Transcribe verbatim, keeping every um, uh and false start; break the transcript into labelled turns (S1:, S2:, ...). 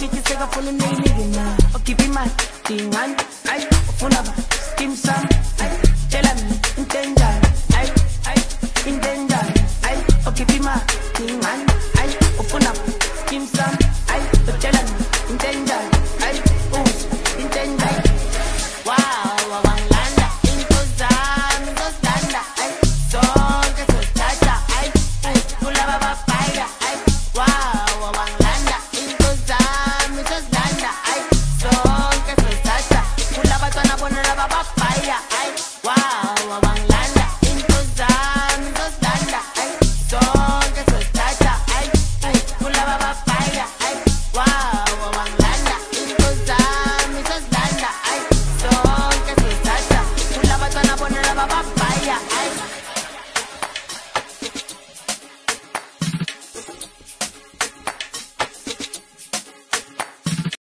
S1: Ukichiseka funa neyinike na ukhipha imali ingani ay ufuna ba skim sam ay tell me intenjani ay ay intenjani ay ukhipha imali ingani ay ufuna ba skim sam